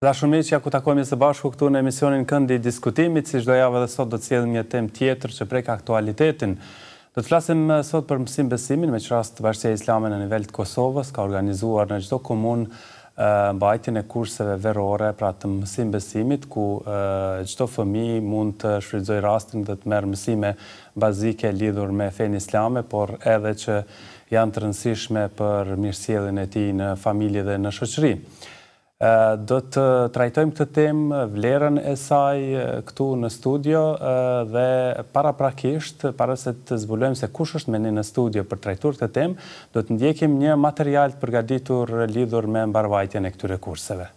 Dashur miq, ja ku takojmë së bashku këtu në emisionin Këndi i Diskutimit, si çdo javë edhe sot do të sjellim një temë tjetër që prek aktualitetin. Do të flasim sot për mësim besimin, me rast Bashkia Islame në nivel të Kosovës ka organizuar në çdo komunë mbajtjen e kurseve verore, pra të mësim besimit, ku çdo fëmijë mund të shfrytëzojë rastin dhe të merë mësime bazike lidhur me fenë islame, por edhe që janë të rëndësishme për mirësjelljen e tij në familje dhe në shoqëri. Do të trajtojmë këtë temë, vlerën e saj këtu në studio dhe paraprakisht, para se të zbulojmë se kush është me ne në studio për trajtuar këtë temë, do të ndjekim një material të përgatitur lidhur me mbarvajtjen e këtyre kurseve.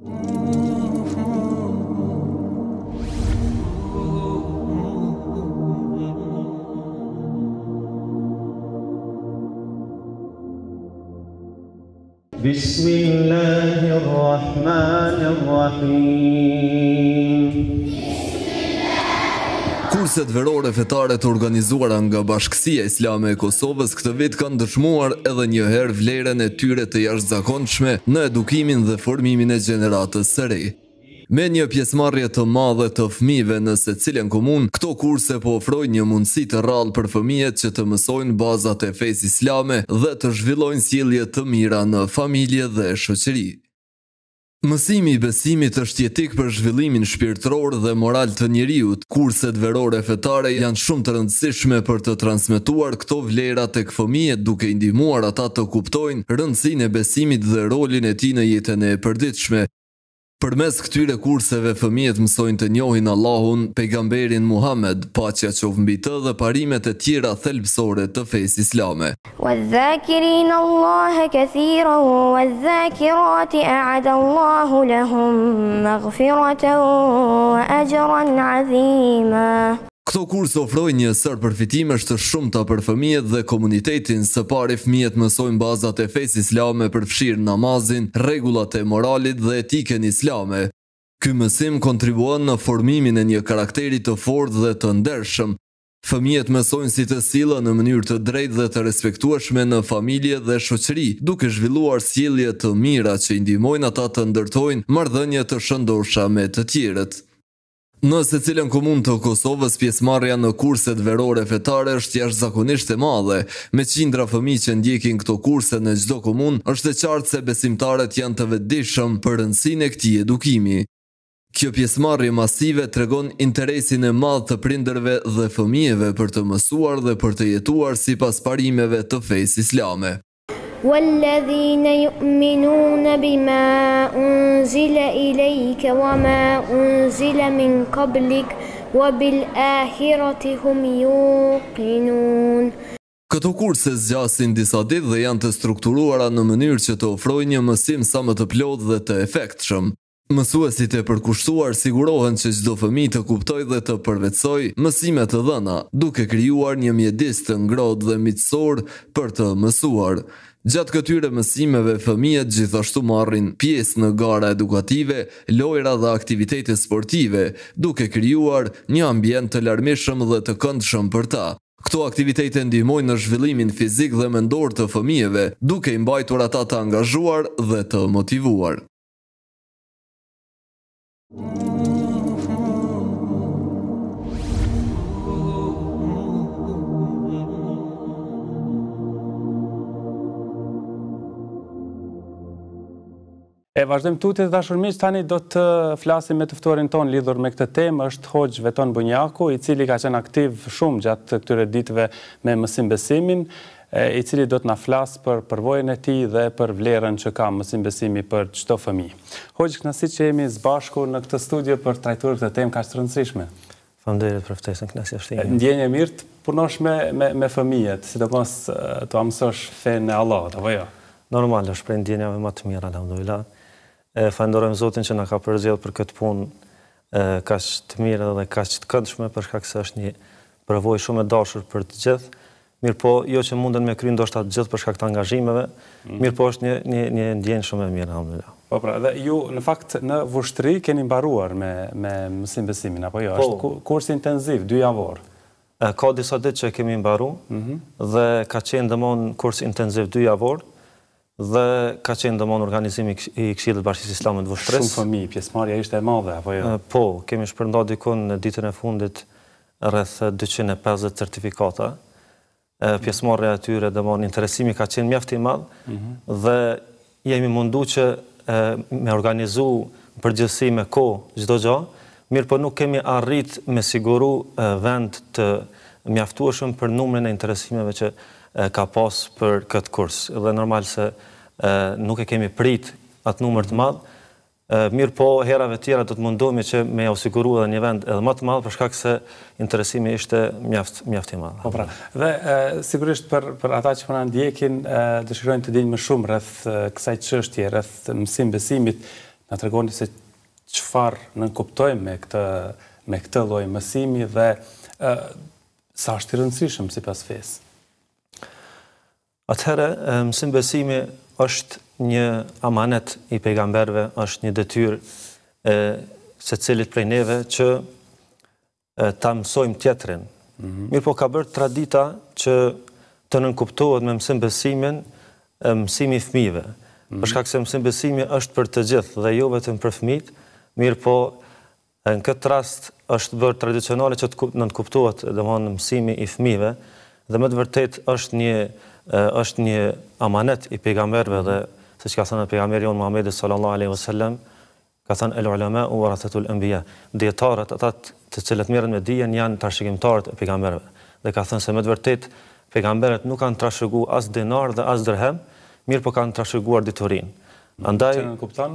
بسم الله الرحمن الرحيم. Kurset verore fetare të organizuara nga Bashkësia Islame e Kosovës këtë vit kanë dëshmuar edhe një herë vlerën e tyre të jashtëzakonshme në edukimin dhe formimin e gjeneratës së re. Me një pjesëmarrje të madhe të fëmijëve në secilën komunë, këto kurse po ofrojnë një mundësi të rrallë për fëmijët që të mësojnë bazat e fesë islame dhe të zhvillojnë sjellje të mira në familje dhe shoqëri. Mësimi i besimit është jetik për zhvillimin shpirtëror dhe moral të njeriut. Kurset verore fetare janë shumë të rëndësishme për të transmetuar këto vlera tek fëmijët, duke i ndihmuar ata të kuptojnë rëndësinë e besimit dhe rolin e tij në jetën e përditshme. Përmes këtyre kurseve fëmijët mësojnë të njohin Allahun, pejgamberin Muhammed, paqja qoftë mbi të dhe parimet e tjera thelbësore të fesë islame. وَالذَّاكِرِينَ اللَّهَ كَثِيرًا وَالذَّاكِرَاتِ أَعَدَ اللَّهُ لَهُم مَغْفِرَةً وَأَجْرًا عَظِيمًا. Këto kurse ofrojnë një sër përfitimesh të shumta për fëmijët dhe komunitetin. Së pari fëmijët mësojnë bazat e fesë islame, përfshirë namazin, rregullat e moralit dhe etikën islame. Ky mësim kontribuon në formimin e një karakteri të fortë dhe të ndershëm. Fëmijët mësojnë si të sillen në mënyrë të drejtë dhe të respektueshme në familje dhe shoqëri, duke zhvilluar sjellje të mira që i ndihmojnë ata të ndërtojnë marrëdhënie të shëndoshta me të tjerët. Në secilën komunë të Kosovës, pjesëmarrja në kurset verore fetare është jashtëzakonisht e madhe. Me qindra fëmijë që ndjekin këto kurse në çdo komunë, është e qartë se besimtarët janë të vetëdijshëm për rëndësinë e këtij edukimi. Kjo pjesëmarrje masive tregon interesin e madh të prindërve dhe fëmijëve për të mësuar dhe për të jetuar sipas parimeve të fesë islame. وَالَّذِينَ يُؤْمِنُونَ بِمَا أُنْزِلَ إِلَيْكَ وَمَا أُنْزِلَ مِنْ قَبْلِكَ وَبِالْآخِرَةِ هُمْ يُوقِنُونَ. Këto kurse zgjasin disa ditë dhe janë të strukturuara në mënyrë që të ofrojnë një mësim sa më të plotë dhe të efektshëm. Mësuesit e përkushtuar sigurohen që çdo fëmijë të kuptojë dhe të përvetsojë mësimet të dhëna, duke krijuar një mjedis të ngrohtë dhe miqësor për të mësuar. Gjatë këtyre mësimeve, fëmijët gjithashtu marrin pjesë në gara edukative, lojra dhe aktivitete sportive, duke krijuar një ambient të larmishëm dhe të këndshëm për ta. Këto aktivitete ndihmojnë në zhvillimin fizik dhe mendor të fëmijëve, duke i mbajtur ata të angazhuar dhe të motivuar. Vazhdojmë tutje të dashur miq, tani do të flasim me të ftuarin ton lidhur me këtë temë, është Hoxh Veton Bunjaku, i cili ka qenë aktiv shumë gjatë këtyre ditëve me mësim besimin, i cili do të na flasë për përvojën e tij dhe për vlerën që ka mësim besimi për çdo fëmijë. Hoxh, kënaqësi që jemi së bashku në këtë studio për të trajtuar këtë temë kaq të rëndësishme. Faleminderit për ftesën, kënaqësi është ime. Ndjenjë mirë të punosh me fëmijët, sidomos të mësosh fenë e Allahut, apo jo? Normal, është prej ndjenjave më të mira, alhamdulillah. Falenderojmë Zotin që na ka përzgjedhur për këtë punë kaq të mirë dhe kaq të këndshme, për shkak se është një përvojë shumë e dashur për të gjithë. Mirë po, jo që munden me kry ndoshta të gjithë për shkak të angazhimeve, mirë po është një ndjenjë shumë e mirë, alhamdulillah. Po pra, dhe ju në fakt në Vushtrri keni mbaruar me mësim besimin, apo jo? Është kurs intenziv, 2 javor. Ka disa ditë që kemi mbaru dhe ka qenë domon kurs intenziv 2 javor. dhe ka qenë domon organizimi i Këshillit Bashkisë Islame të Vushtrës. Shumë fëmijë, pjesëmarrja ishte e madhe apo jo? Po, kemi shpërndarë dikun në ditën e fundit rreth 250 certifikata. Pjesëmarrja e tyre domon interesimi ka qenë mjaft i madh dhe jemi mundu që me organizu përgjithësi me kohë çdo gjë, mirë po nuk kemi arrit me siguru vend të mjaftueshëm për numrin e interesimeve që ka pas për këtë kurs. Dhe normal se nuk e kemi prit atë numër të madh, mirë po herave tjera do të mundohemi që me osiguru edhe një vend edhe më të madh për shkak se interesimi ishte mjaft i madh. Po pra. Dhe sigurisht për ata që na ndjekin, dëshirojnë të dinë më shumë rreth kësaj çështje, rreth mësim besimit, na tregoni se çfarë nënkuptojmë me këtë lloj mësimi dhe sa është i rëndësishëm sipas fesë. Atëherë, mësim besimi është një amanet i pejgamberve, është një detyrë secilit prej neve që ta mësojmë tjetrin. Mirë po ka bërë tradita që të nënkuptohet me mësim besimin mësimi i fëmijëve. Për shkak se mësim besimi është për të gjithë dhe jo vetëm për fëmijët, mirë po në këtë rast është bërë tradicionale që të nënkuptohet domthonë mësimi i fëmijëve dhe më të vërtet është një amanet i pejgamberve dhe siç ka thënë pejgamberi jon Muhamedi sallallahu alaihi wasallam, ka thënë el ulama warathatul anbiya. Dietarët, ata të cilët merren me dijen janë trashëgimtarët e pejgamberëve. Dhe ka thënë se më të vërtet pejgamberët nuk kanë trashëguar as dinar dhe as dirhem, mirë po kanë trashëguar diturinë. Andaj që kupton?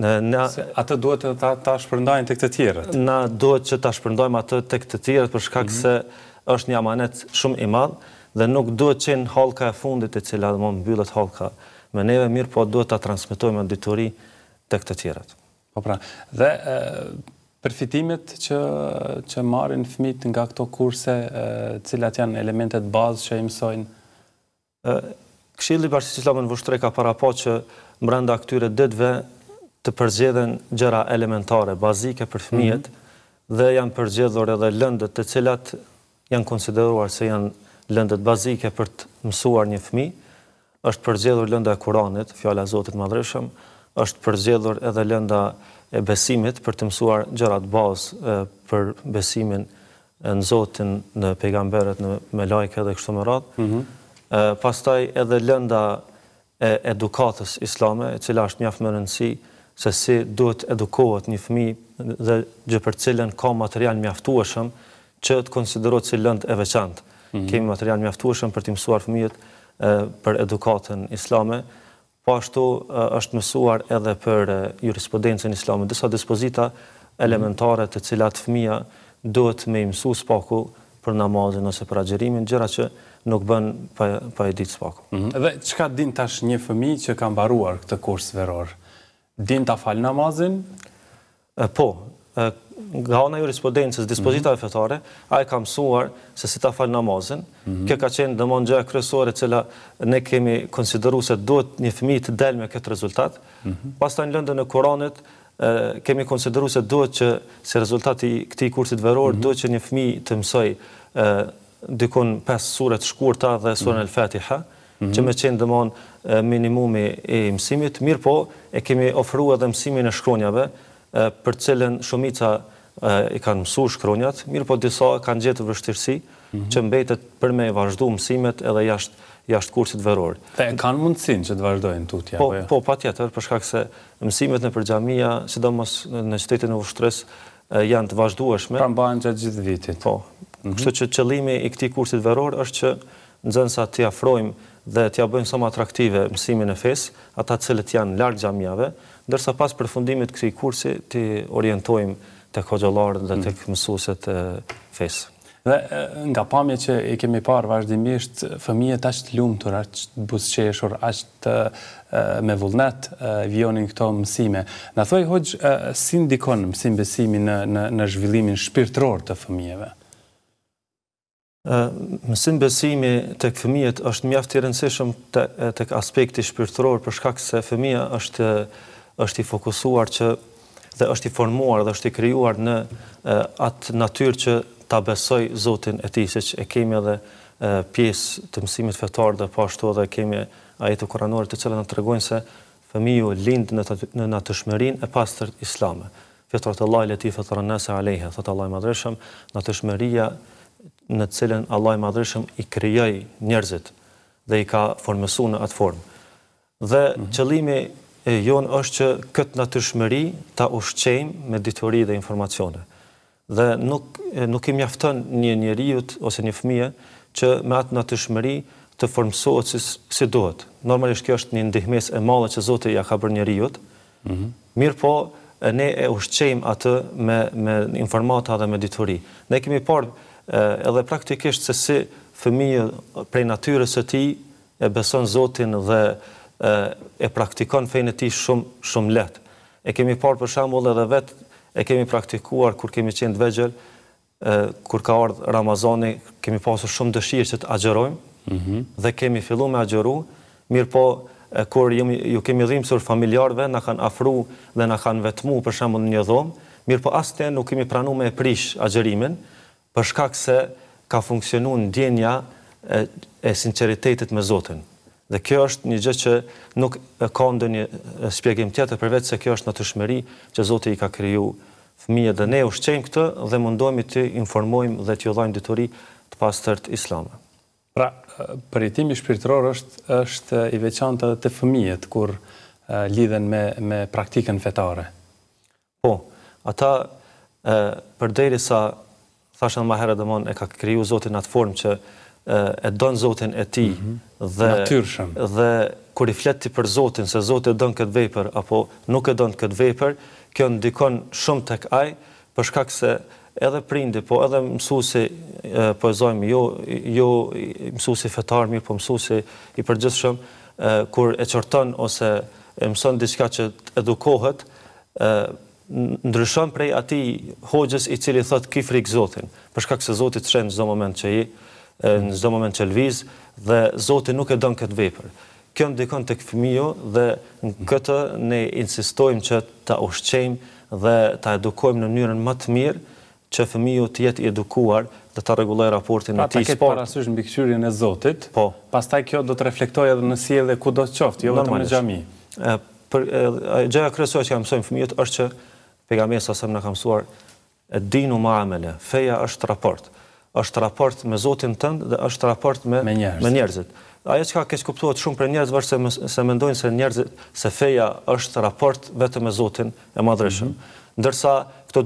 Atë duhet ta shpërndajnë tek të tjerët. Na duhet që ta shpërndajmë atë tek të tjerët për shkak se është një amanet shumë i madh dhe nuk duhet qenë hallka e fundit e cila do mbyllet hallka me neve, mirë po duhet ta transmetojmë atë dituri tek të tjerët. Po pra, dhe përfitimet që marrin fëmijët nga këto kurse, cilat janë elementet bazë që i mësojnë? Këshilli Bashkisë Islame në Vushtrë ka parapo që brenda këtyre ditëve të përzgjedhen gjëra elementare, bazike për fëmijët dhe janë përzgjedhur edhe lëndët të cilat janë konsideruar se janë lëndët bazike për të mësuar një fëmijë. Është përzgjedhur lënda e Kuranit, fjala e Zotit Madhreshëm, është përzgjedhur edhe lënda e besimit për të mësuar gjërat bazë për besimin në Zotin, në pejgamberët, në lajke dhe kështu me radhë. Pastaj edhe lënda e edukatës islame, e cila është mjaft më rëndësi se si duhet edukohet një fëmijë dhe gjë për cilën ka material mjaftueshëm që të konsiderohet si lëndë e veçantë. Kemi material mjaftueshëm për të mësuar fëmijët për edukatën islame, po ashtu është mësuar edhe për jurisprudencën islame, disa dispozita elementare të cilat fëmija duhet me i mësu spaku për namazin ose për agjerimin, gjëra që nuk bën pa e ditë spaku. Dhe çka din tash një fëmijë që ka mbaruar këtë kurs veror? Din ta fal namazin? Po, nga ana e jurisprudencës, dispozitave fetare, ai ka mësuar se si ta fal namazin. Kjo ka qenë domosdoshmë gjë kryesore, cila ne kemi konsideruar se duhet një fëmijë të dalë me këtë rezultat. Pastaj në lëndën e Kuranit kemi konsideruar se duhet që si rezultati i këtij kursit veror duhet që një fëmijë të mësoj dikon 5 sure të shkurta dhe surën El-Fatiha, që me qenë domosdoshmë minimumi i mësimit, mirë po e kemi ofruar edhe mësimin e shkronjave, për cilën shumica i kanë mësu shkronjat, mirë po disa kanë gjetur vështirësi që mbetet për me vazhdu mësimet edhe jashtë kursit veror. Dhe kanë mundësinë që të vazhdojnë tutje? Po, patjetër, për shkak se mësimet në përxhamia, sidomos në qytetin e Vushtrës, janë të vazhdueshme. Pra mbahen gjatë gjithë vitit. Po. Kështu që qëllimi i këtij kursit veror është që nxënësat t'i afrojmë dhe t'ia bëjmë sa më atraktive mësimin e fesë, ata të cilët janë larg xhamiave, ndërsa pas përfundimit këtij kursi t'i orientojmë tek hoxhallarët dhe tek mësuesit e fesë. Dhe nga pamje që i kemi parë vazhdimisht, fëmijët aq të lumtur, aq të buzëqeshur, aq të me vullnet vjonin këto mësime. Na thuaj hoxh, si ndikon mësim besimi në zhvillimin shpirtëror të fëmijëve? Mësim besimi tek fëmijët është mjaft i rëndësishëm tek aspekti shpirtëror për shkak se fëmia është i fokusuar që dhe është i formuar dhe është i krijuar në atë natyrë që ta besoj Zotin e tij, siç e kemi edhe pjesë të mësimit fetar dhe po ashtu edhe kemi ajete kuranore të cilat na tregojnë se fëmiu lind në natyrshmërinë e pastërt islame. Fitrat Allah leti fatara nasa alejha, thot Allah i madhreshëm, natyrshmëria në cilën Allah i madhreshëm i krijoi njerëzit dhe i ka formësuar në atë formë. Dhe qëllimi jonë është që këtë natyrshmëri ta ushqejmë me dituri dhe informacione. Dhe nuk i mjafton një njeriu ose një fëmijë që me atë natyrshmëri të formësohet si duhet. Normalisht kjo është një ndihmesë e madhe që Zoti ja ka bërë njeriu. Mirë po, ne e ushqejmë atë me informata dhe me dituri. Ne kemi parë edhe praktikisht se si fëmijë prej natyrës së tij e beson Zotin dhe e praktikon fenë e tij shumë lehtë. E kemi parë për shembull edhe vetë e kemi praktikuar kur kemi qenë të vegjël, kur ka ardhur Ramazani, kemi pasur shumë dëshirë që të agjerojmë dhe kemi filluar me agjeru, mirë po kur ju kemi dhimbsur familjarëve, na kanë afruar dhe na kanë vetmuar për shembull në një dhomë, mirë po asnjë nuk kemi pranuar me prish agjerimin, për shkak se ka funksionuar ndjenja e sinqeritetit me Zotin. Dhe kjo është një gjë që nuk ka ndonjë shpjegim tjetër përveç se kjo është natyrshmëri që Zoti i ka kriju fëmijët dhe ne ushqejmë këtë dhe mundohemi të informojmë dhe t'ju dhajmë dituri të pastërt islame. Pra, përjetimi shpirtëror është i veçantë edhe te fëmijët kur lidhen me praktikën fetare. Po, ata përderisa thashën më herët domon e ka kriju Zoti në atë formë që e don Zotin e tij dhe kur i flet ti për Zotin se Zoti e don këtë vepër apo nuk e don këtë vepër, kjo ndikon shumë tek ai për shkak se edhe prindi, po edhe mësuesi po e zojmë jo mësuesi fetar, mirë po mësuesi i përgjithshëm kur e çorton ose e mëson diçka që edukohet, ndryshon prej atij hoxhës i cili thotë ki frik Zotin, për shkak se Zoti të shën çdo moment që në çdo moment që lviz dhe Zoti nuk e don këtë vepër. Kjo ndikon tek fëmiu dhe në këtë ne insistojmë që ta ushqejmë dhe ta edukojmë në mënyrën më të mirë që fëmiu të jetë i edukuar dhe ta rregullojë raportin e tij sport. Ta ketë parasysh mbikëqyrjen e Zotit. Po. Pastaj kjo do të reflektojë edhe në sjellje kudo të qoftë, jo vetëm në xhami. Gjëja kryesore që mësojmë fëmijët është që pejgamberi sa na ka mësuar dinu muamele, feja është raport. Është raport me Zotin tënd dhe është raport me njerëzit. Ajo që ka keq kuptuar shumë për njerëz është se mendojnë se feja është raport vetëm me Zotin e Madhreshëm. Ndërsa këto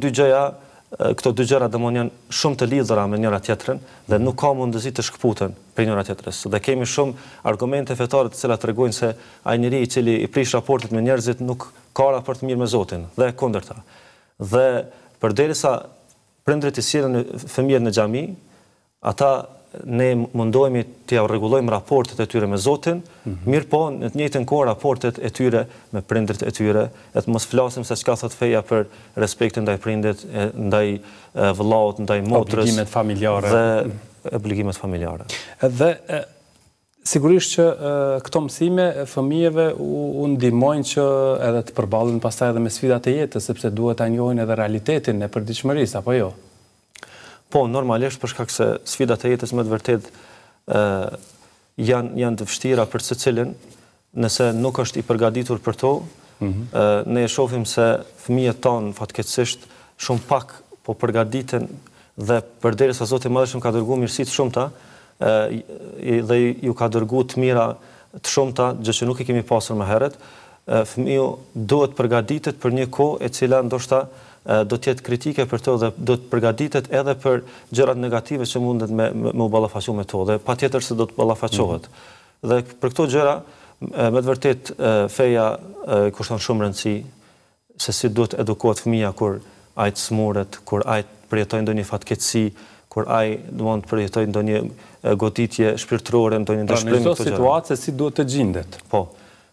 dy gjëra domon janë shumë të lidhura me njëra tjetrën dhe nuk ka mundësi të shkputen për njëra tjetrës. Dhe kemi shumë argumente fetare të cilat tregojnë se ai njeriu i cili i prish raportet me njerëzit nuk ka raport mirë me Zotin dhe kundërta. Dhe përderisa prindërit i sjellin fëmijët në xhami, ata ne mundohemi t'i rregullojmë raportet e tyre me Zotin, mirë po në të njëjtën kohë raportet e tyre me prindërit e tyre, e të mos flasim se çka thot feja për respektin ndaj prindit, ndaj vëllaut, ndaj motrës, obligimet familjare dhe obligimet familjare. Dhe sigurisht që këto mësime fëmijëve u ndihmojnë që edhe të përballen pastaj edhe me sfidat e jetës, sepse duhet ta njohin edhe realitetin e përditshmërisë, apo jo? Po, normalisht për shkak se sfidat e jetës më të vërtet janë të vështira për secilin, nëse nuk është i përgatitur për to, ne e shohim se fëmijët tanë fatkeqësisht shumë pak po përgatiten dhe përderisa Zoti i Madhëshëm ka dërguar mirësi të shumta, dhe ju ka dërguar të mira të shumta, gjë që nuk i kemi pasur më herët, fëmiu duhet përgatitet për një kohë e cila ndoshta do të jetë kritike për to dhe do të përgatitet edhe për gjërat negative që mundet me u ballafaqu me to dhe patjetër se do të ballafaqohet. Dhe për këto gjëra me të vërtet feja kushton shumë rëndësi se si duhet edukohet fëmia kur ai të smuret, kur ai përjetojë ndonjë fatkeqësi, kur ai domon të përjetojë ndonjë goditje shpirtërore, ndonjë ndëshpërim në çdo situatë si duhet të gjendet. Po.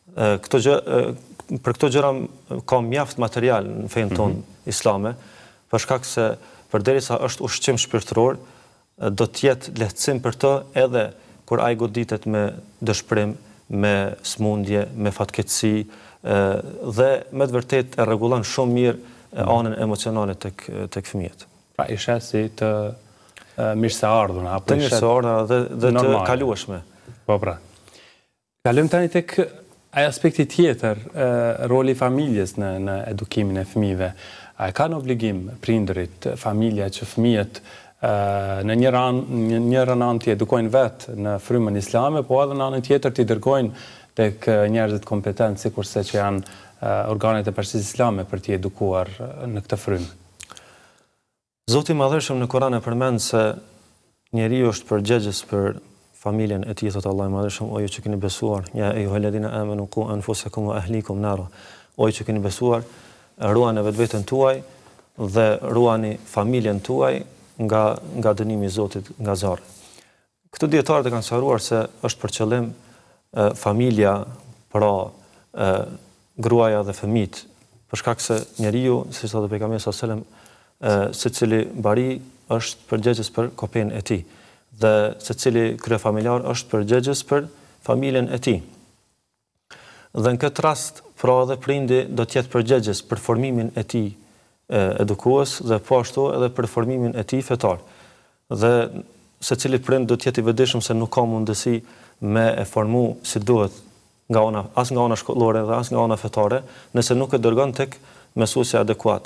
Për këto gjëra ka mjaft material në fenë tonë islame, për shkak se përderisa është ushqim shpirtëror, do të jetë lehtësim për të edhe kur ai goditet me dëshpërim, me smundje, me fatkeqësi dhe me të vërtet e rregullon shumë mirë anën emocionale tek fëmijët. Pra i sheh si të mirëseardhuna apo të mirëseardhuna dhe të kalueshme. Po pra. Kalojmë tani tek aspekti tjetër, roli i familjes në edukimin e fëmijëve. A ka në obligim prindërit, familja që fëmijët në njërën anë t'i edukojnë vetë në frymën islame, po edhe në anën tjetër t'i dërgojnë tek njerëzit kompetent, sikurse që janë organet e Paraqisjes Islame për t'i edukuar në këtë frymë? Zoti i Madhëshëm në Kur'an e përmend se njeriu është përgjegjës për familjen e tij, thot Allahu i Madhëshëm, o ju që keni besuar, ja ejuhalladhina amanu qu anfusakum wa ahlikum nara. O ju që keni besuar, ruani vetveten tuaj dhe ruani familjen tuaj nga dënimi i Zotit, nga zjarri. Këto dietarët e kanë sqaruar se është për qëllim familja, pra gruaja dhe fëmijët, për shkak se njeriu, siç thotë pejgamberi sallallahu alajhi wasallam, secili bari është përgjegjës për kopën e tij dhe secili kryefamiljar është përgjegjës për familjen e tij. Dhe në këtë rast, pra edhe prindi do të jetë përgjegjës për formimin e tij edukues dhe po ashtu edhe për formimin e tij fetar. Dhe secili prind do të jetë i vëdishëm se nuk ka mundësi me e formu si duhet as nga ona shkollore dhe as nga ona fetare, nëse nuk e dërgon tek mësuesi adekuat.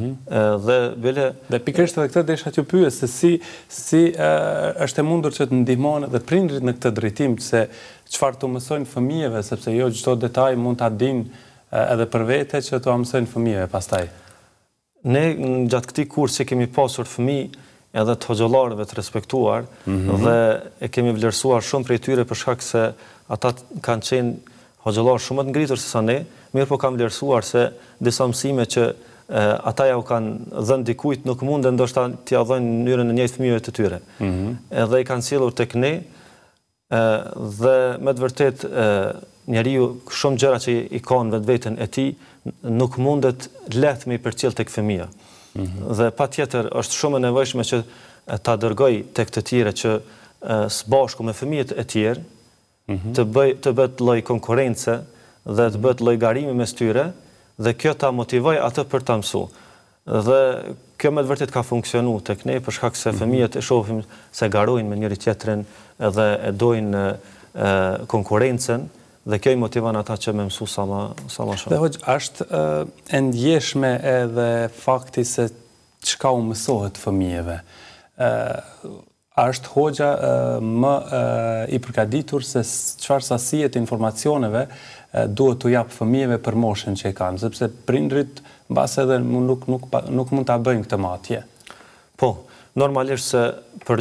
Dhe pikërisht edhe këtë desha t'ju pyes se si është e mundur që të ndihmojnë edhe prindrit në këtë drejtim, se çfarë të mësojnë fëmijëve, sepse jo çdo detaj mund ta dinë edhe për vete që t'u mësojnë fëmijëve pastaj. Ne gjatë këtij kursi kemi pasur fëmijë edhe të hoxhallarëve të respektuar dhe e kemi vlerësuar shumë prej tyre për shkak se ata kanë qenë hoxhallarë shumë të ngritur se sa ne, mirë po kam vlerësuar se disa mësime që ata ja u kanë dhënë dikujt nuk munden ndoshta t'ia dhënë në mënyrën e njëjtë fëmijëve të tyre. Edhe i kanë sjellur tek ne dhe me të vërtetë njeriu shumë gjëra që i ka në vetveten e tij nuk mundet lehtë me i përcjell tek fëmia. Dhe patjetër është shumë e nevojshme që ta dërgoj tek të tjerë që së bashku me fëmijët e tjerë të bëhet lloj konkurrence dhe të bëhet lloj garimi mes tyre dhe kjo ta motivoj atë për ta mësuar. Dhe kjo me të vërtet ka funksionuar tek ne për shkak se fëmijët e shohin se garojnë me njëri tjetrin dhe e dojnë konkurrencën dhe kjo i motivon ata që me mësu sa më shumë. Dhe hoxh, është e ndjeshme edhe fakti se çka u mësohet fëmijëve. Është hoxha më i përgatitur se çfarë sasie të informacioneve duhet t'u jap fëmijëve për moshën që e kanë, sepse prindrit mbas edhe nuk mund ta bëjnë këtë matje. Po, normalisht se për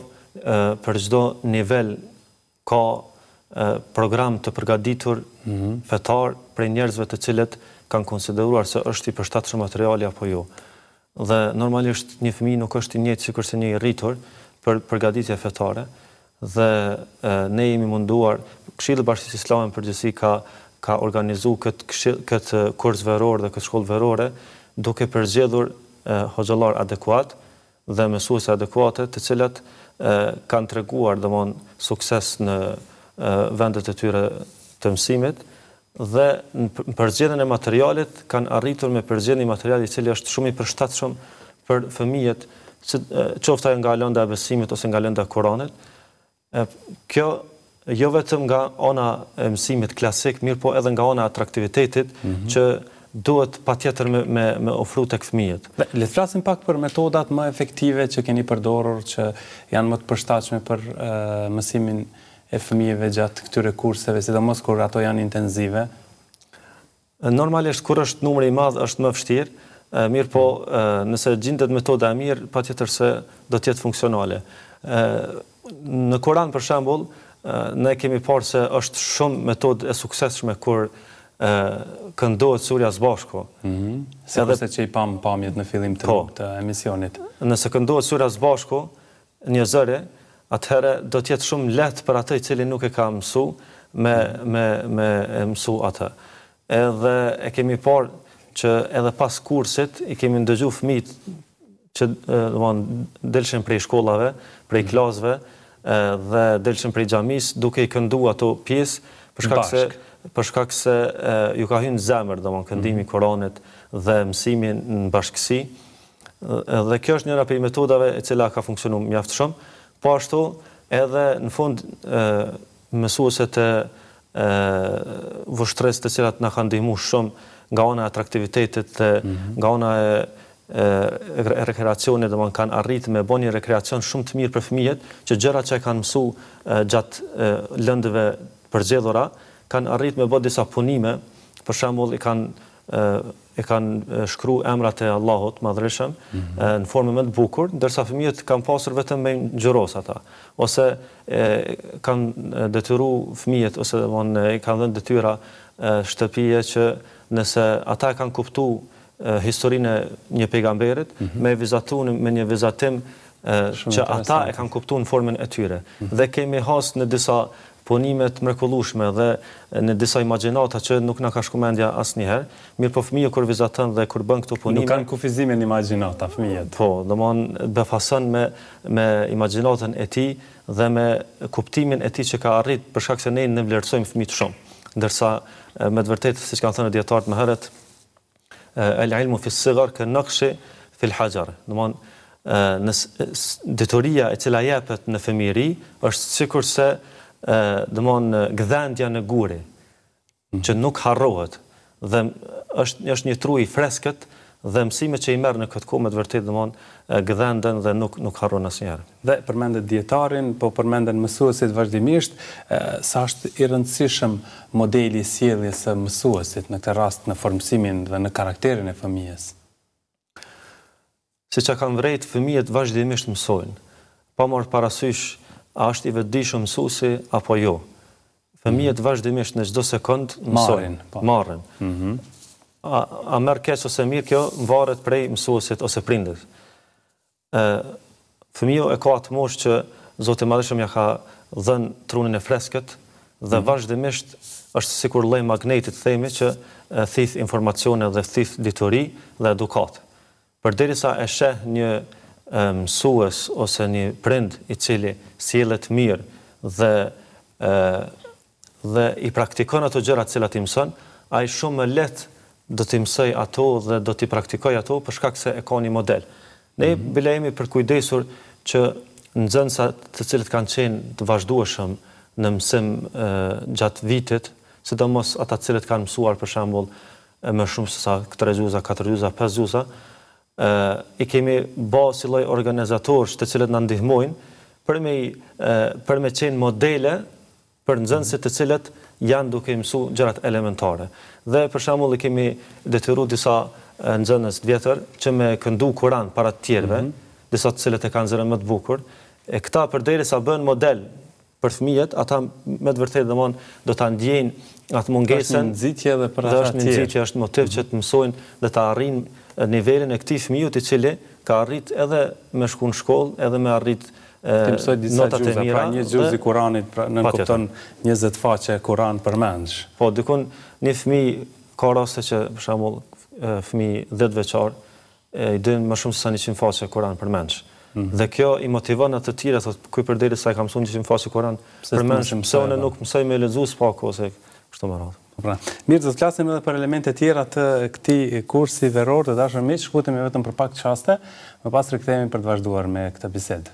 çdo nivel ka program të përgatitur fetar prej njerëzve të cilët kanë konsideruar se është i përshtatshëm materiali apo jo. Dhe normalisht një fëmijë nuk është i njëjtë sikur se një i rritur për përgatitje fetare dhe ne jemi munduar, Këshilli i Bashkisë Islame përgjithësi ka organizuar këtë kurs veror dhe këtë shkollë verore duke përzgjedhur hoxhallar adekuat dhe mësuese adekuate të cilat kanë treguar domthon sukses në vendet e tyre të mësimit dhe në përzgjedhjen e materialit kanë arritur me përzgjedhjen e materialit i cili është shumë i përshtatshëm për fëmijët, qoftë nga lënda e besimit ose nga lënda e Kuranit. Kjo jo vetëm nga ona e mësimit klasik, mirë po edhe nga ona e atraktivitetit që duhet patjetër me ofru tek fëmijët. Le të flasim pak për metodat më efektive që keni përdorur që janë më të përshtatshme për mësimin e fëmijëve gjatë këtyre kurseve, sidomos kur ato janë intenzive. Normalisht kur është numri i madh është më vështirë, mirë po nëse gjendet metoda e mirë, patjetër se do të jetë funksionale. Në Kur'an për shembull, ne kemi parë se është shumë metodë e suksesshme kur këndohet surja së bashku. Sepse që i pamjet në fillim të emisionit. Nëse këndohet surja së bashku, një zëre, atëherë do të jetë shumë lehtë për atë i cili nuk e ka mësu me mësu atë. Edhe e kemi parë që edhe pas kursit i kemi ndëgju fëmijët që delshin prej shkollave, prej klasëve dhe delshin prej xhamis duke i kënduar ato pjesë për shkak se ju ka hyrë në zemër këndimi i Kuranit dhe mësimi në bashkësi. Dhe kjo është njëra prej metodave e cila ka funksionuar mjaft shumë. Po ashtu edhe në fund mësueset e vështres të cilat na kanë ndihmuar shumë nga ona e atraktivitetit dhe nga ona e rekreacionit, dhe kanë arritë me bën një rekreacion shumë të mirë për fëmijët, që gjërat që kanë mësu gjatë lëndëve përgjedhura, kanë arritë me bë disa punime, për shembull e kanë shkru emrat e Allahut madhreshëm në formë më të bukur, ndërsa fëmijët kanë pasur vetëm me ngjyros ata, ose kanë detyru fëmijët, ose i kanë dhënë detyra shtëpije që nëse ata kanë kuptu historinë e një pejgamberit, me vizatu me një vizatim që ata e kanë kuptu në formën e tyre. Dhe kemi has në disa punimet mrekullueshme dhe në disa imagjinata që nuk na ka shku mendja asnjëherë, mirë po fëmijë kur vizaton dhe kur bën këto punime nuk kanë kufizimin imagjinata fëmijët. Po, domthonë befason me imagjinatën e tij dhe me kuptimin e tij që ka arrit, për shkak se ne vlerësojmë fëmijët shumë. Ndërsa me të vërtetë, siç kanë thënë dietarët më herët, el-ilmu fi s-sighar ka-naqshi fi l-hajar. Domthonë dituria e cila jepet në fëmijëri është sikurse gdhendja në guri, që nuk harrohet, dhe është një tru i freskët, dhe mësimet që i merr në këtë kohë me të vërtetë gdhenden dhe nuk harron asnjëherë. Dhe përmendet dietarin, po përmenden mësuesit vazhdimisht, sa është i rëndësishëm modeli i sjelljes së mësuesit në këtë rast në formësimin dhe në karakterin e fëmijës. Siç e kanë vërejt, fëmijët vazhdimisht mësojnë, pa marrë parasysh a është i vetëdijshëm mësuesi apo jo. Fëmijët vazhdimisht në çdo sekond mësojnë, marrin. A merr keq ose mirë, kjo varet prej mësuesit ose prindit. Fëmiu e ka atë moshë që Zoti i Madhëshëm ja ka dhënë trunin e freskët dhe vazhdimisht është sikur lloj magnetit, themi, që thith informacione dhe thith dituri dhe edukat. Përderisa e sheh një mësues ose një prind i cili sjellet mirë dhe i praktikon ato gjëra të cilat i mëson, ai shumë më lehtë do t'i mësoj ato dhe do t'i praktikoj ato për shkak se e ka një model. Ne bile jemi përkujdesur që nxënësat të cilët kanë qenë të vazhdueshëm në mësim gjatë vitit, sidomos ata të cilët kanë mësuar për shembull më shumë se sa 3 gjuza, 4 gjuza, 5 gjuza, i kemi bë si lloj organizatorësh të cilët na ndihmojnë për me qenë modele për nxënësit të cilët janë duke mësu gjërat elementare. Dhe për shembull i kemi detyruar disa nxënës të vjetër që me këndu Kur'an para të tjerëve, disa të cilët e kanë zërin më të bukur, e këta përderisa bën model për fëmijët, ata me të vërtetë do ta ndjejnë atë mungesën. Është një nxitje edhe për ata të tjerë. Është një nxitje, është motiv që të mësojnë dhe të arrijnë nivelin e këtij fëmiu i cili ka arrit edhe me shku në shkollë, edhe me arrit notat e mira. Pra një gjuz i Kuranit, nënkupton 20 faqe Kuran përmendsh. Po, dikun një fëmijë ka raste që për shembull fëmijë 10 vjeçar i din më shumë se sa 100 faqe Kuran përmendsh. Dhe kjo i motivon atë të tjerë, thotë kuj përderisa ai ka mësuar 100 faqe Kuran përmendsh, pse unë nuk mësoj me lexu pak ose kështu me radhë. Mirë, do të flasim edhe për elemente tjera të këtij kursi veror të dashur miq, shkutemi vetëm për pak çaste, më pas rikthehemi për të vazhduar me këtë bisedë.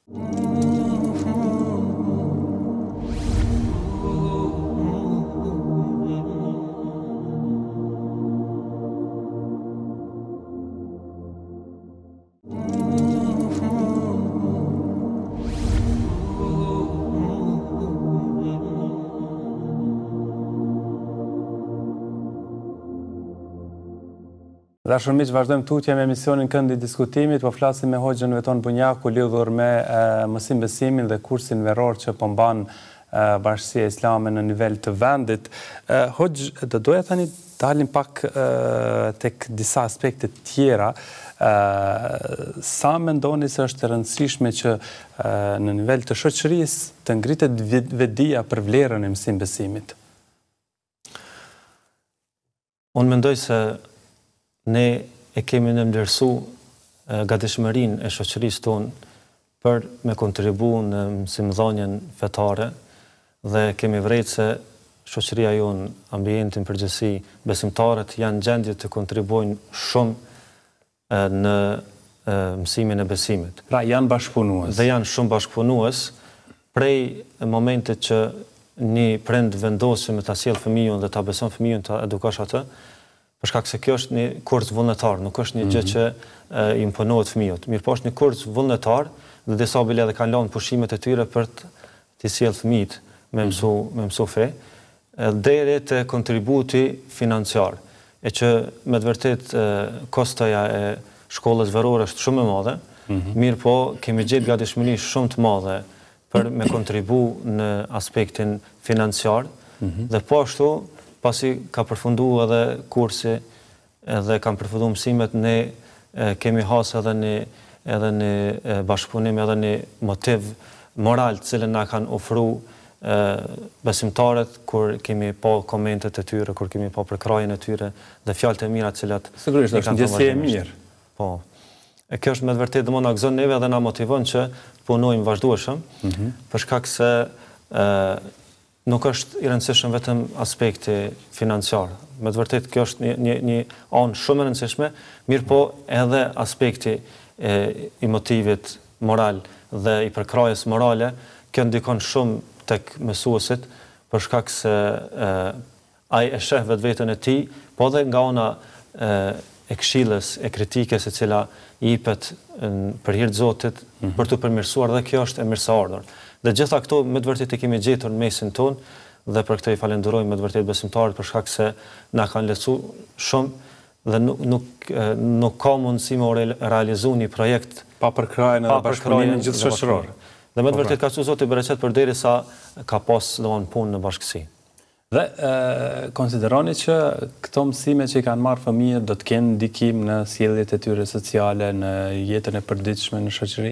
Dashur miq, vazhdojmë tutje me emisionin Këndi i Diskutimit, po flasim me Hoxhën Veton Bunjaku lidhur me mësim besimin dhe kursin veror që po mban Bashkia Islame në nivel të vendit. Hoxh, do doja tani dalim pak tek disa aspekte tjera. Sa mendoni se është e rëndësishme që në nivel të shoqërisë të ngritet vetdia për vlerën e mësim besimit? Unë mendoj se ne e kemi në vlerësu gatishmërinë e shoqërisë tonë për me kontribu në mësimdhënien fetare dhe kemi vërejtë se shoqëria jonë, ambientin përgjithësi, besimtarët janë gjendje të kontribuojnë shumë në mësimin e besimit. Pra janë bashkëpunues. Dhe janë shumë bashkëpunues prej momentit që një prind vendos që me ta sjell fëmijën dhe ta beson fëmijën ta edukosh atë, për shkak se kjo është një kurs vullnetar, nuk është një gjë që i imponohet fëmijët. Mirë po është një kurs vullnetar dhe disa bile edhe kanë lënë pushimet e tyre për të sjell fëmijët me mësu fe, deri te kontributi financiar, e që me të vërtet kostoja e shkollës verore është shumë e madhe, mirë po kemi gjetë gatishmëri shumë të madhe për me kontribu në aspektin financiar, dhe po ashtu, pasi ka përfundu edhe kursi edhe kam përfundu mësimet, ne kemi hasë edhe një bashkëpunim, edhe një motiv moral të cilën na kanë ofru besimtarët kur kemi pa komentet e tyre, kur kemi pa përkrajen e tyre dhe fjalët e mira të cilat sigurisht është ndjesi e mirë. Po. E kjo është me të vërtetë na gëzon neve dhe na motivon që punojmë vazhdueshëm, për shkak se nuk është i rëndësishëm vetëm aspekti financiar. Me të vërtetë kjo është një anë shumë e rëndësishme, mirë po edhe aspekti i motivit moral dhe i përkrajes morale, kjo ndikon shumë tek mësuesit, për shkak se ai e sheh vetveten e tij, po edhe nga ona e këshillës, e kritikës e cila i jepet për hir të Zotit, për të përmirësuar, dhe kjo është e mirëseardhur. Dhe gjitha këto me të vërtetë kemi gjetur në mesin ton, dhe për këtë i falenderojmë me të vërtetë besimtarët, për shkak se na kanë lehtësuar shumë dhe nuk ka mundësi me realizu një projekt pa përkrajen edhe bashkëpunimin gjithëshoqëror. Dhe me të vërtetë ka thënë Zoti bereqet përderisa ka pas domthonë punë në bashkësi. Dhe konsideroni që këto mësime që i kanë marrë fëmijët do të kenë ndikim në sjelljet e tyre sociale, në jetën e përditshme në shoqëri?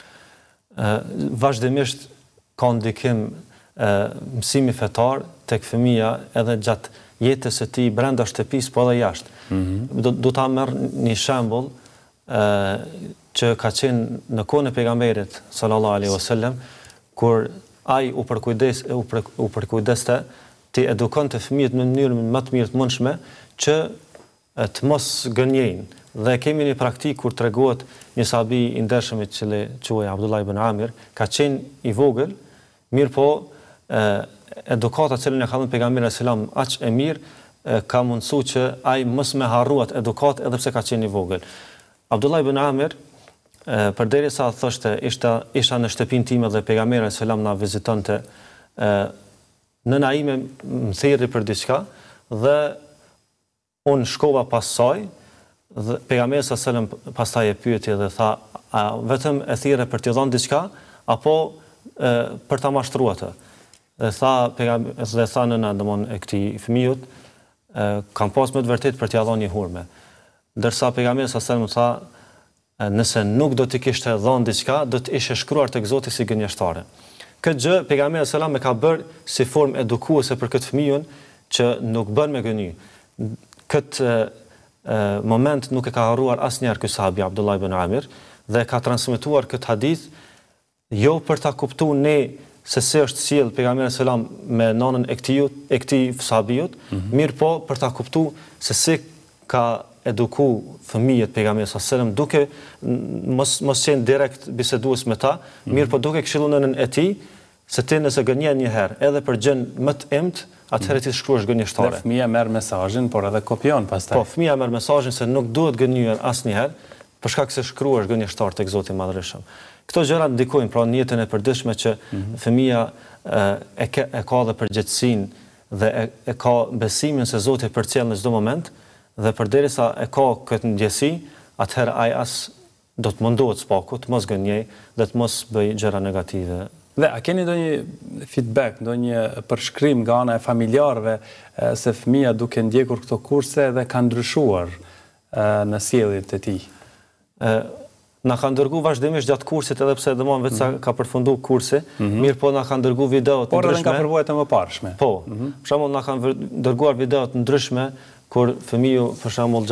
Vazhdimisht ka ndikim mësimi fetar tek fëmia edhe gjatë jetës së tij brenda shtëpisë, po edhe jashtë. Do ta marr një shembull që ka qenë në kohën e pejgamberit sallallahu alaihi wasallam, kur ai u përkujdeste të edukonte fëmijët në mënyrën më të mirë të mundshme që të mos gënjejnë. Dhe kemi një praktikë kur tregohet një sahabi i ndershëm i cili quhej Abdullah ibn Amir, ka qenë i vogël, mirë po edukata që e ka dhënë pejgamberi selam aq e mirë ka mundsuar që ai mos me harruat edukat edhe pse ka qenë i vogël. Abdullah ibn Amir përderisa thoshte isha në shtëpinë time dhe pejgamberi selam na vizitonte, nëna ime më thirrri për diçka dhe unë shkova pas saj dhe pejgamberi selam pastaj e pyeti dhe tha, a vetëm e thirrë për t'i dhënë diçka apo për ta mashtruar atë? Dhe tha nëna domthonë e këtij fëmijët, kam pas me të vërtetë për t'ia dhënë një hurme. Ndërsa pejgamberi selam tha, nëse nuk do t'i kishte dhënë diçka, do të ishe shkruar tek Zoti si gënjeshtare. Këtë gjë pejgamberi selam e ka bërë si formë edukuese për këtë fëmijën që nuk bën me gëny. Këtë moment nuk e ka harruar asnjëherë ky sahabi Abdullah ibn Amir dhe ka transmetuar këtë hadith jo për ta kuptuar ne se si është sjell pejgamberi selam me nanën e këtij sahabijut, mirë po për ta kuptuar se si ka eduku fëmijët pejgamberit sallallahu alajhi wasallam duke mos qenë direkt bisedues me ta, mirë po duke këshilluar nënën e tij se ti nëse gënjen një herë edhe për gjën më të emët, atëherë ti shkruash gënjeshtare. Dhe fëmia merr mesazhin, por edhe kopjon pastaj. Po, fëmia merr mesazhin se nuk duhet gënyer asnjëherë, për shkak se shkruash gënjeshtar tek Zoti i Madhërisëm. Këto gjëra ndikojnë pra në jetën e përditshme që fëmia e ka dhe përgjegjësinë dhe e ka besimin se Zoti e përcjell në çdo moment, dhe përderisa e ka këtë ndjesi, atëherë ai as do të mundohet spaku të mos gënjej dhe të mos bëj gjëra negative. Dhe a keni ndonjë feedback, ndonjë përshkrim nga ana e familjarëve se fëmia duke ndjekur këto kurse dhe ka ndryshuar në sjelljet e tij? Na kanë dërguar vazhdimisht gjatë kursit, edhe pse domon vetë sa ka përfunduar kursi, mirë po na kanë dërguar video të ndryshme. Por edhe nga përvojat e mëparshme. Po. Për shembull na kanë dërguar video të ndryshme kur fëmiu për shembull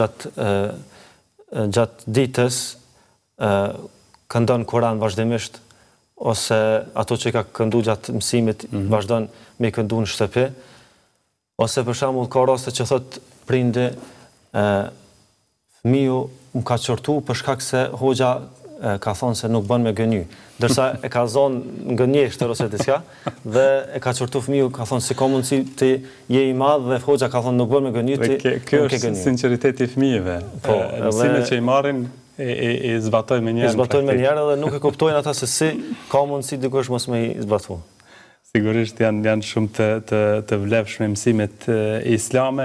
gjatë ditës këndon Kur'an vazhdimisht, ose ato që ka këndu gjatë mësimit vazhdon me këndu në shtëpi, ose për shembull ka raste që thot prindi fëmiu më ka qortu për shkak se hoxha ka thonë se nuk bën me gëny. Dërsa e ka zonë gënjeshtër ose diçka dhe e ka çortu fëmiu, ka thonë si ka mundësi ti je i madh dhe hoxha ka thonë nuk bën me gëny ti. Kjo është sinqeriteti i fëmijëve. Po, mësimet që i marrin i zbatojnë me njerë. I zbatojnë me njerë dhe nuk e kuptojnë ata se si ka mundësi dikush mos me i zbatu. Sigurisht janë shumë të vlefshme mësimet islame.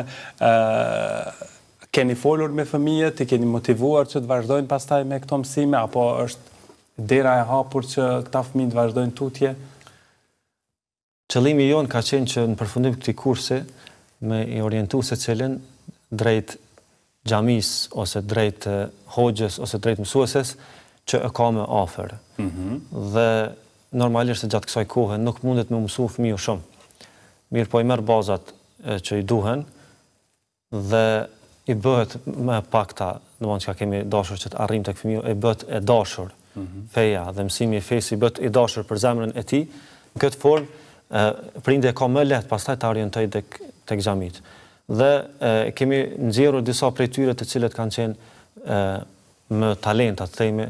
Keni folur me fëmijët, i keni motivuar që të vazhdojnë pastaj me këto mësime, apo është dera e hapur që këta fëmijë të vazhdojnë tutje? Qëllimi jonë ka qenë që në përfundim këtij kursi me i orientu secilin drejt xhamis ose drejt hoxhës ose drejt mësueses që e ka me afër. Dhe normalisht se gjatë kësaj kohe nuk mundet me mësu fëmiu shumë. Mirë po i merr bazat që i duhen dhe i bëhet me pakta, domethënë që kemi dashur që të arrijmë tek fëmiu, i bëhet e dashur. Feja dhe mësimi i fesë i bëhet i dashur për zemrën e tij. Në këtë formë prindi e ka më lehtë pastaj ta orientojë tek xhamit. Dhe kemi nxjerrur disa prej tyre të cilët kanë qenë më talenta, të themi,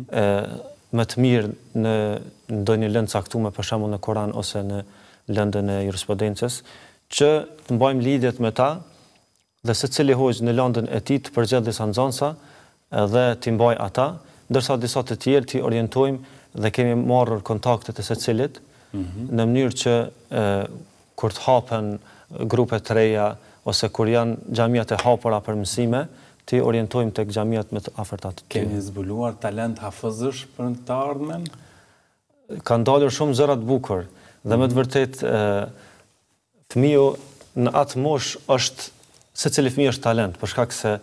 më të mirë në ndonjë lëndë caktuar, për shembull në Koran ose në lëndën e jurisprudencës, që të mbajmë lidhjet me ta dhe secili hoxh në lëndën e tij të përgjigj disa nxënësa dhe t'i mbaj ata, ndërsa disa të tjerë t'i orientojmë dhe kemi marrë kontaktet e secilit në mënyrë që kur të hapen grupe të reja ose kur janë xhamiat e hapura për mësime, t'i orientojmë tek xhamiat më të afërta të tyre. Keni zbuluar talent hafëzësh për të ardhmen? Kanë dalur shumë zëra të bukur dhe me të vërtetë fëmiu në atë moshë është secili fëmijë është talent, për shkak se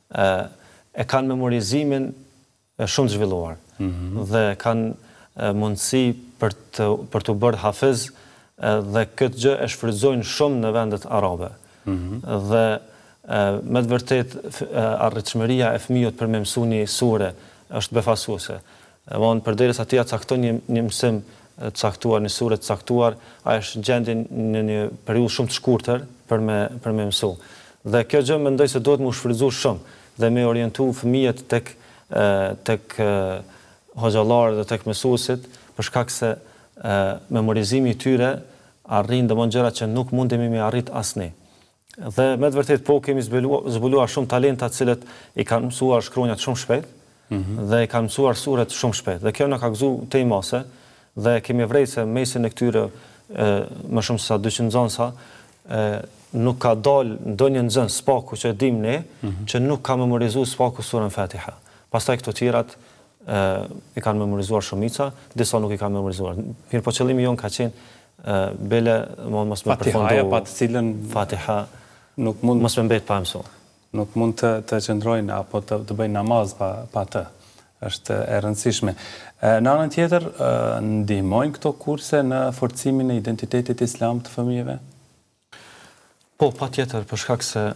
e kanë memorizimin shumë të zhvilluar dhe kanë mundësi për të bërë hafiz dhe këtë gjë e shfrytëzojnë shumë në vendet arabe. Dhe me të vërtetë arritshmëria e fëmijët për me mësu një sure është befasuese. Vonë përderisa ti ja cakton një mësim të caktuar, një sure të caktuar, ai është gjendje në një periudhë shumë të shkurtër për me mësu. Dhe kjo gjë mendoj se duhet më shfrytëzu shumë dhe me orientu fëmijët tek hoxhallarë dhe tek mësuesit, për shkak se memorizimi i tyre arrin domosdoshmë gjëra që nuk mundemi me arrit asnjë. Dhe me të vërtetë po kemi zbuluar shumë talenta të cilët i kanë mësuar shkronjat shumë shpejt dhe i kanë mësuar suret shumë shpejt. Dhe kjo na ka gëzuar tej mase dhe kemi vrejtë se mesin e këtyre më shumë se sa 200 nxënësa nuk ka dalë ndonjë nxënës spaku që e dim ne që nuk ka memorizuar spaku surën Fatiha. Pastaj këto tjerat i kanë memorizuar shumica, disa nuk i kanë memorizuar. Mirë po qëllimi jon ka qenë bele mos më përfundu Fatiha, pa të cilën Fatiha nuk mund mos më mbet pa mësuar. Nuk mund të qëndrojnë apo të bëjnë namaz pa të. Është e rëndësishme. Në anën tjetër, ndihmojnë këto kurse në forcimin e identitetit islam të fëmijëve? Po, patjetër, për shkak se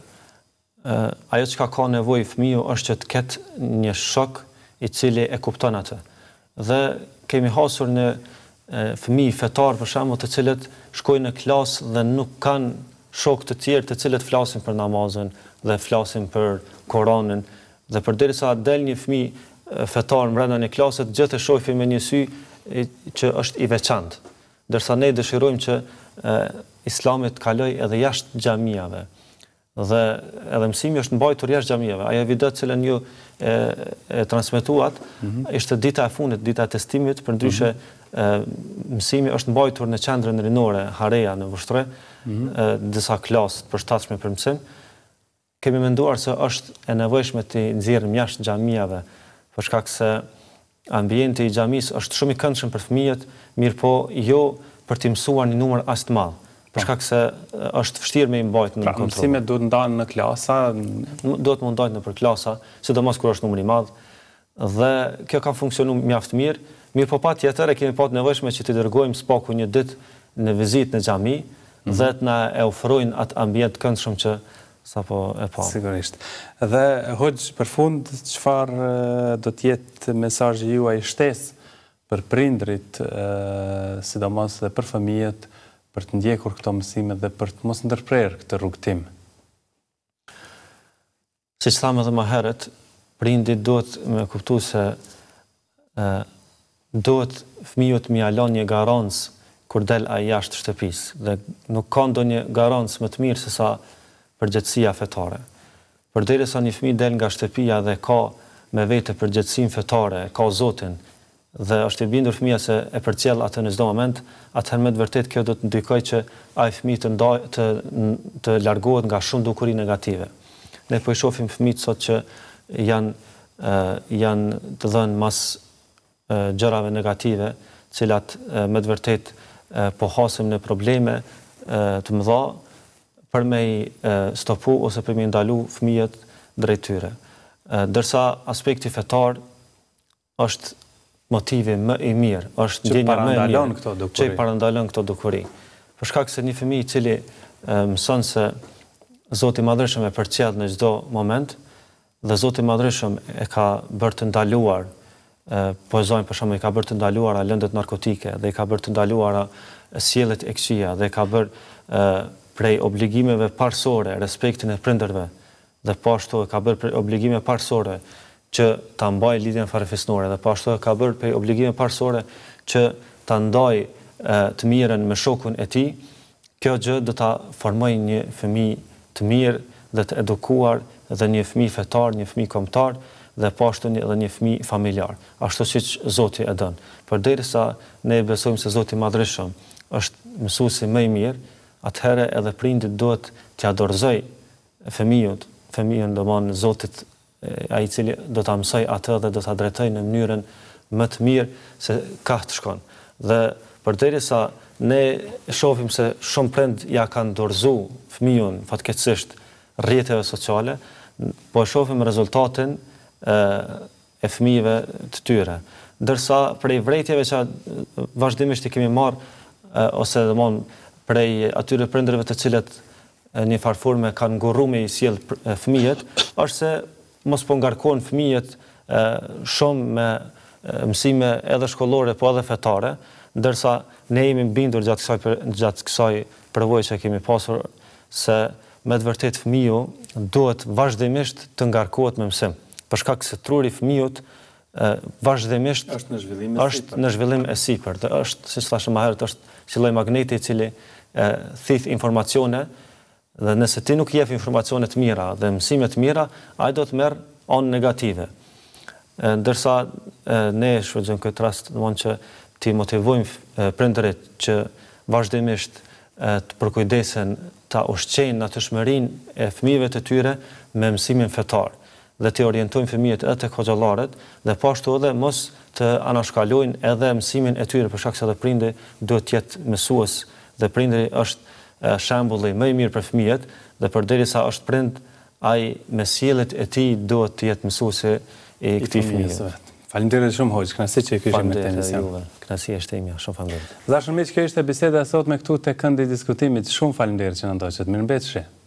ajo çka ka nevojë fëmiu është që të ketë një shok i cili e kupton atë. Dhe kemi hasur në fëmijë fetar për shembull të cilët shkojnë në klasë dhe nuk kanë shokë të tjerë të cilët flasin për namazën dhe flasin për Koranin dhe përderisa del një fëmijë fetar brenda një klase të gjithë e shohin me një sy që është i veçantë. Ndërsa ne dëshirojmë që Islami të kalojë edhe jashtë xhamiave. Dhe edhe mësimi është mbajtur jashtë xhamiave. Ajo video që ju e transmetuat ishte dita e fundit, dita e testimit, përndryshe mësimi është mbajtur në qendrën rinore Hareja në Vushtre, disa klasë të përshtatshme për mësim. Kemi menduar se është e nevojshme të nxjerrim jashtë xhamiave, për shkak se ambienti i xhamisë është shumë i këndshëm për fëmijët, mirë po jo për t'i mësuar një numër as të madh. Për shkak se është vështirë me i mbajtur në kontroll. Mësimet duhet ndahen në klasa, duhet më ndahen nëpër klasa, sidomos kur është numri i madh. Dhe kjo ka funksionuar mjaft mirë. Mirë po patjetër e kemi pasur nevojshme që t'i dërgojmë spaku një ditë në vizitë në xhami dhe të na e ofrojnë atë ambient të këndshëm që sapo e pa. Sigurisht. Dhe hoxh, për fund, çfarë do të jetë mesazhi juaj shtesë për prindrit, sidomos dhe për fëmijët, për të ndjekur këto mësime dhe për të mos ndërprerë këtë rrugtim? Siç thamë edhe më herët, prindit duhet me kuptuar se duhet fëmijët mi alon një garancë kur del ai jashtë shtëpisë dhe nuk ka ndonjë garancë më të mirë se sa përgjegjësia fetare. Përderisa një fëmijë del nga shtëpia dhe ka me vete përgjegjësinë fetare, ka Zotin dhe është i bindur fëmia se e përcjell atë në çdo moment, atëherë me të vërtetë kjo do të ndikojë që ai fëmijë të largohet nga shumë dukuri negative. Ne po i shohim fëmijët sot që janë të dhënë mas gjërave negative, cilat me të vërtetë po hasim në probleme të mëdha për me i stopu ose për me i ndalu fëmijët drejt tyre. Dërsa aspekti fetar është motivi më i mirë, është ndjenja më e mirë që i parandalon këto dukuri. Për shkak se një fëmijë i cili mëson se Zoti i Madhërisëm e përcjell në çdo moment dhe Zoti i Madhërisëm e ka bërë të ndaluar, po e zojnë për shembull, i ka bërë të ndaluara lëndët narkotike dhe i ka bërë të ndaluara sjelljet e këqija dhe i ka bërë prej obligimeve parësore respektin e prindërve dhe po ashtu e ka bërë prej obligime parësore që ta mbajë lidhjen farefisnore dhe po ashtu e ka bërë prej obligime parësore që ta ndajë të mirën me shokun e tij. Kjo gjë do ta formojë një fëmijë të mirë dhe të edukuar dhe një fëmijë fetar, një fëmijë kombëtar dhe po ashtu edhe një fëmijë familjar, ashtu siç Zoti e don. Përderisa ne besojmë se Zoti i Madhërisëm është mësuesi më i mirë, atëherë edhe prindit duhet t'ia dorëzoj fëmijën domon Zotit, ai i cili do ta mësoj atë dhe do ta drejtojë në mënyrën më të mirë se ka të shkon. Dhe përderisa ne shohim se shumë prind ja kanë dorëzuar fëmijën fatkeqësisht rrjeteve sociale, po shohim rezultatin e fëmijëve të tyre. Ndërsa prej vërejtjeve që vazhdimisht i kemi marrë ose domon prej atyre prindërve të cilët një farforme kanë ngurruar me i sjell fëmijët, është se mos po ngarkohen fëmijët shumë me mësime edhe shkollore po edhe fetare, ndërsa ne jemi bindur gjatë kësaj përvoje që kemi pasur se me të vërtetë fëmiu duhet vazhdimisht të ngarkohet me mësim. Për shkak se truri i fëmijët vazhdimisht është në zhvillim e sipër. Është, siç thashë më herët, është si lloj magneti i cili thith informacione dhe nëse ti nuk jep informacione të mira dhe mësime të mira, ai do të merr anë negative. Ndërsa ne shfrytëzojmë këtë rast domthonë që ti motivojmë prindërit që vazhdimisht të përkujdesen ta ushqejnë natyrshmërinë e fëmijëve të tyre me mësimin fetar dhe të orientojnë fëmijët edhe tek hoxhallarët dhe po ashtu edhe mos të anashkalojnë edhe mësimin e tyre, për shkak se edhe prindi duhet të jetë mësues dhe prindi është shembulli më i mirë për fëmijët dhe përderisa është prind, ai me sjelljet e tij duhet të jetë mësuesi i këtij fëmijë. Faleminderit shumë hoxh, kënaqësi që kishim në emision. Kënaqësi është ime, shumë faleminderit. Dashur miq, kjo ishte biseda sot me këtu te këndi i diskutimit. Shumë faleminderit që na ndoqët. Mirëmbëjtje.